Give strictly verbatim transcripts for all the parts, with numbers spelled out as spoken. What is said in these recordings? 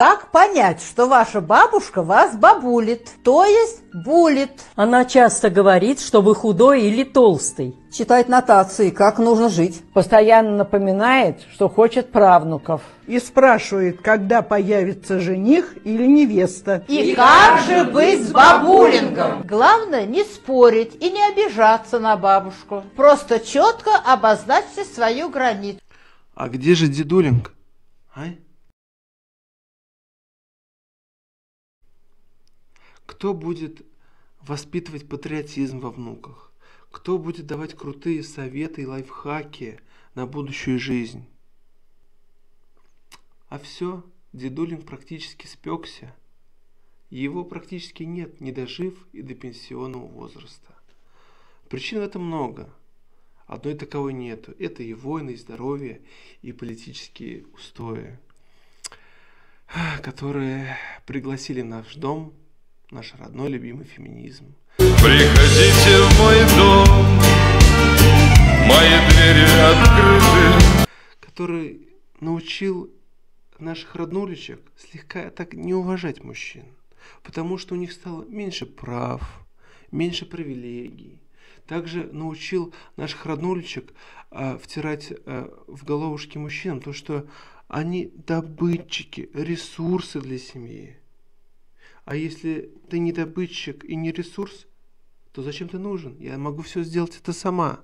Как понять, что ваша бабушка вас бабулит, то есть булит? Она часто говорит, что вы худой или толстый. Читает нотации, как нужно жить. Постоянно напоминает, что хочет правнуков. И спрашивает, когда появится жених или невеста. И как же быть с бабулингом? Главное не спорить и не обижаться на бабушку. Просто четко обозначьте свою границу. А где же дедулинг? А? Кто будет воспитывать патриотизм во внуках? Кто будет давать крутые советы и лайфхаки на будущую жизнь? А все, дедулинг практически спекся. Его практически нет, не дожив и до пенсионного возраста. Причин в этом много. Одной таковой нету. Это и войны, и здоровье, и политические устои, которые пригласили в наш дом, наш родной любимый феминизм. Приходите в мой дом, мои двери открыты. Который научил наших роднулечек слегка так не уважать мужчин, потому что у них стало меньше прав, меньше привилегий. Также научил наших роднулечек а, втирать а, в головушки мужчинам то, что они добытчики, ресурсы для семьи. А если ты не добытчик и не ресурс, то зачем ты нужен? Я могу все сделать это сама.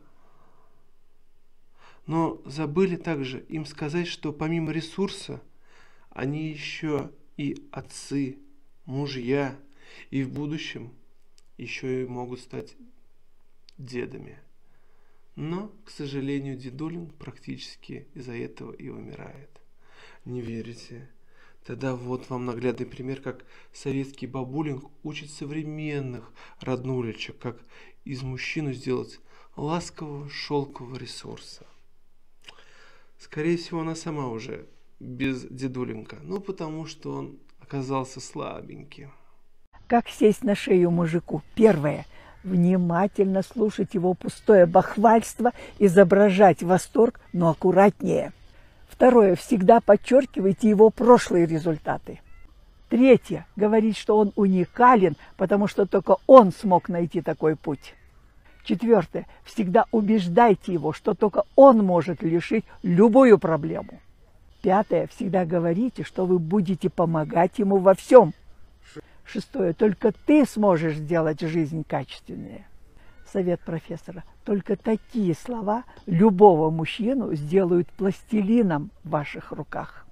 Но забыли также им сказать, что помимо ресурса, они еще и отцы, мужья, и в будущем еще и могут стать дедами. Но, к сожалению, дедулин практически из-за этого и умирает. Не верите? Тогда вот вам наглядный пример, как советский бабулинг учит современных роднулечек, как из мужчину сделать ласкового шелкового ресурса. Скорее всего, она сама уже без дедулинга, ну потому что он оказался слабеньким. Как сесть на шею мужику? Первое. Внимательно слушать его пустое бахвальство, изображать восторг, но аккуратнее. Второе. Всегда подчеркивайте его прошлые результаты. Третье. Говорить, что он уникален, потому что только он смог найти такой путь. Четвертое. Всегда убеждайте его, что только он может решить любую проблему. Пятое. Всегда говорите, что вы будете помогать ему во всем. Шестое. Только ты сможешь сделать жизнь качественнее. Совет профессора. Только такие слова любого мужчину сделают пластилином в ваших руках.